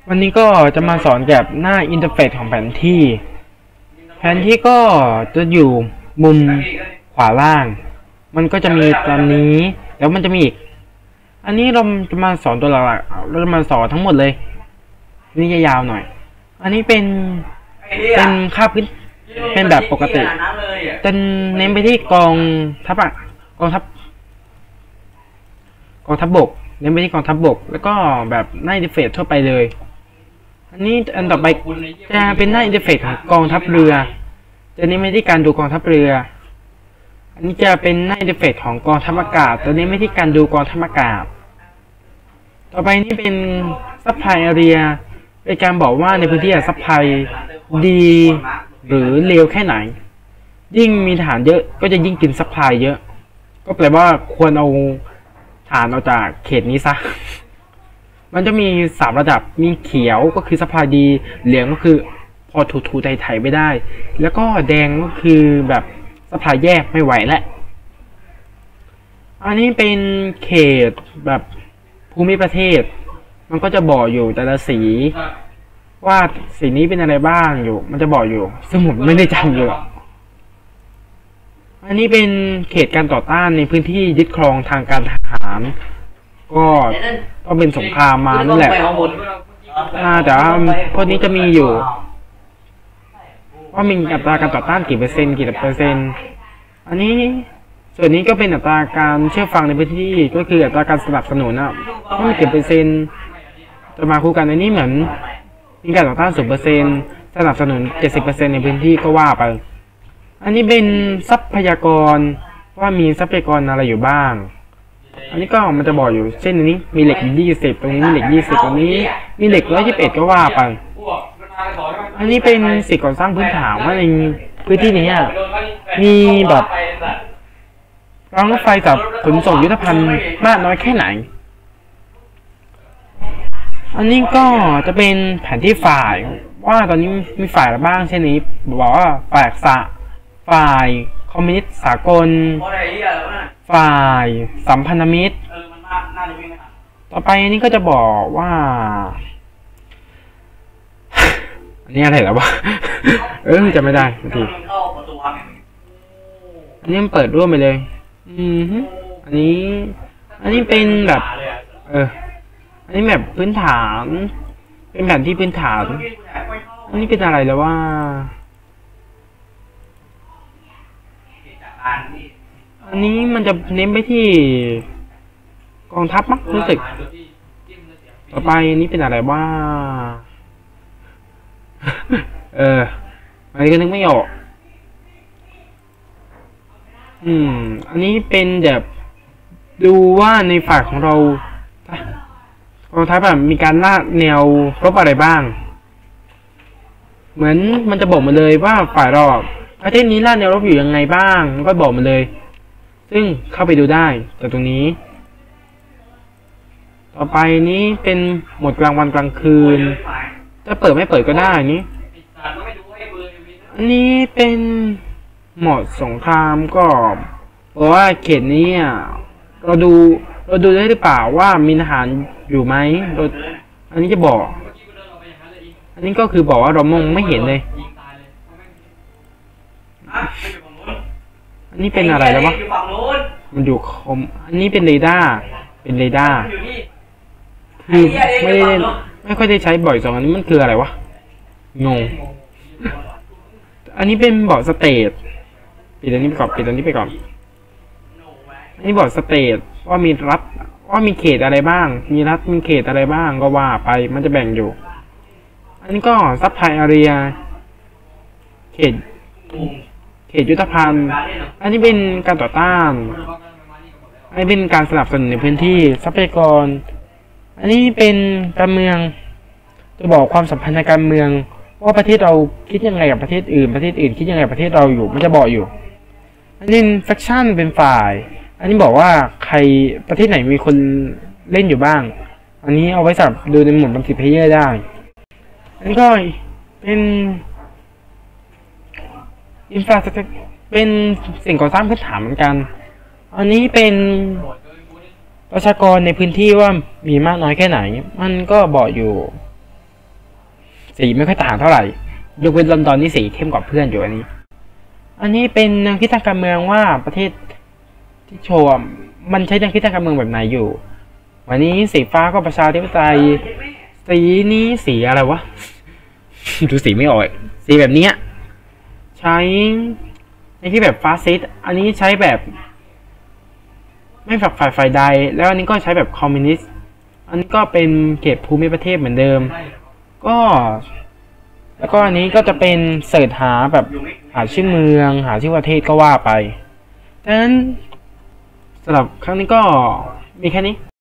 วันนี้ก็จะมาสอนเกี่ยวกับหน้าอินเทอร์เฟซของแผนที่ก็จะอยู่มุมขวาล่าง มันก็จะมีตอนนี้แล้วมันจะมีอีกอันนี้เราจะมาสอนตัวหลักๆเราจะมาสอนทั้งหมดเลยนี่ยาวๆหน่อยอันนี้เป็นค่าพื้นเป็นแบบปกติจะเน้นไปที่กองทัพบกเน้นไปที่กองทัพบกแล้วก็แบบหน้าอินเทอร์เฟซทั่วไปเลยอันนี้อันต่อไปจะเป็นหน้าอินเทอร์เฟซของกองทัพเรือจะเน้นไปที่การดูกองทัพเรืออันนี้จะเป็นหน้าอินเทอร์เฟซของกองทัพอากาศตัวนี้ไม่ที่การดูกองทัพอากาศต่อไปนี่เป็นซัพพลายแอเรียเป็นการบอกว่าในพื้นที่ซัพพลายดีหรือเลวแค่ไหนยิ่งมีฐานเยอะก็จะยิ่งกินซัพพลายเยอะก็แปลว่าควรเอาฐานออกจากเขตนี้ซะมันจะมี3ระดับมีเขียวก็คือซัพพลายดีเหลืองก็คือพอถูไถไม่ได้แล้วก็แดงก็คือแบบซัพพลายแยกไม่ไหวแล้วอันนี้เป็นเขตแบบภูมิประเทศมันก็จะบอกอยู่แต่ละสีว่าสีนี้เป็นอะไรบ้างอยู่มันจะบอกอยู่ซึ่งผมไม่ได้จำอยู่อันนี้เป็นเขตการต่อต้านในพื้นที่ยึดครองทางการทหารก็ต้องเป็นสงครามมานั่นแหละแต่ว่าพวกนี้จะมีอยู่ว่ามีอัตราการต่อต้านกี่เปอร์เซ็นต์อันนี้ส่วนนี้ก็เป็นอัตราการเชื่อฟังในพื้นที่ก็คืออัตราการสนับสนุนนะว่ามีกี่เปอร์เซ็นต์จะมาคู่กันอันนี้เหมือนมีการต่อต้าน0%สนับสนุน70%ในพื้นที่ก็ว่าไปอันนี้เป็นทรัพยากรว่ามีทรัพยากรอะไรอยู่บ้างอันนี้ก็มันจะบอกอยู่เช่นนี้มีเหล็ก20ตรงนี้มีเหล็ก20ตรงนี้มีเหล็ก121ก็ว่าไปอันนี้เป็นสิ่งก่อสร้างพื้นฐานว่าในพื้นที่นี้มีแบบรางรถไฟกับขนส่งยุทธภัณฑ์มากน้อยแค่ไหนอันนี้ก็จะเป็นแผนที่ฝ่ายว่าตอนนี้มีฝ่ายอะไรบ้างเช่นนี้บอกว่าฝ่ายคอมมิวนิสต์สากลฝ่ายสัมพันธมิตรต่อไปอันนี้ก็จะบอกว่าอันนี้อะไรแล้ววะจะไม่ได้ทีอันนี้มันเปิดร่วมไปเลยอันนี้เป็นแบบอันนี้แบบพื้นฐานเป็นแผนที่พื้นฐานอันนี้เป็นอะไรแล้วว่าอันนี้มันจะเน้นไปที่กองทัพมั้งรู้สึกต่อไปอันนี้เป็นอะไรว่าอันนี้ก็นึกไม่ออกอันนี้เป็นแบบดูว่าในฝ่ายของเรากองทัพแบบมีการลาดแนวรบอะไรบ้างเหมือนมันจะบอกมาเลยว่าฝ่ายเราประเทศนี้ลาดแนวรบอยู่ยังไงบ้างก็บอกมาเลยซึ่งเข้าไปดูได้แต่ตรงนี้ต่อไปนี้เป็นโหมดกลางวันกลางคืนจะเปิดไม่เปิดก็ได้นี้อันนี้เป็นโหมดสงครามก็เพราะว่าเขตนี้เราดูได้หรือเปล่าว่ามีทหารอยู่ไหมอันนี้จะบอกอันนี้ก็คือบอกว่าเรามองไม่เห็นเลยอันนี้เป็นอะไรแล้ววะมันอยู่คอมอันนี้เป็นเรดาร์คือไม่ค่อยได้ใช้บ่อย2อันนี้มันคืออะไรวะงงอันนี้เป็นบอร์ดสเตทปิดอันนี้ไปก่อนอันนี้บอร์ดสเตทว่ามีรัฐว่ามีเขตอะไรบ้างมีรัฐมีเขตอะไรบ้างก็ว่าไปมันจะแบ่งอยู่อันนี้ก็ซัพพลายแอเรียเขตยุทธภัณฑ์อันนี้เป็นการต่อต้านอันนี้เป็นการสนับสนุนในพื้นที่ทรัพยากรอันนี้เป็นการเมืองจะบอกความสัมพันธ์ในการเมืองว่าประเทศเราคิดยังไงกับประเทศอื่นคิดยังไงกับประเทศเราอยู่มันจะบอกอยู่อันนี้แฟคชั่นเป็นฝ่ายอันนี้บอกว่าใครประเทศไหนมีคนเล่นอยู่บ้างอันนี้เอาไว้สำหรับดูในโหมดมัลติเพลเยอร์ได้อันนี้ก็เป็นอินฟราสตรัคเจอร์เป็นสิ่งก่อสร้างพื้นฐานเหมือนกันอันนี้เป็นประชากรในพื้นที่ว่ามีมากน้อยแค่ไหนมันก็บอกอยู่สีไม่ค่อยต่างเท่าไหร่ยกเว้นลอนดอนที่สีเข้มกว่าเพื่อนอยู่อันนี้เป็นแนวคิดทางการเมืองว่าประเทศที่โชว์มันใช้แนวคิดทางการเมืองแบบไหนอยู่วันนี้สีฟ้าก็ประชาธิปไตยสีนี้สีอะไรวะ ดูสีไม่ออกสีแบบเนี้ยใช้ในที่แบบฟาสซิสต์อันนี้ใช้แบบไม่ฝักฝ่ายใดแล้วอันนี้ก็ใช้แบบคอมมิวนิสต์อันนี้ก็เป็นเขตภูมิประเทศเหมือนเดิมก็แล้วก็อันนี้ก็จะเป็นเสิร์ชหาแบบหาชื่อเมืองหาชื่อประเทศก็ว่าไปดังนั้นสำหรับครั้งนี้ก็มีแค่นี้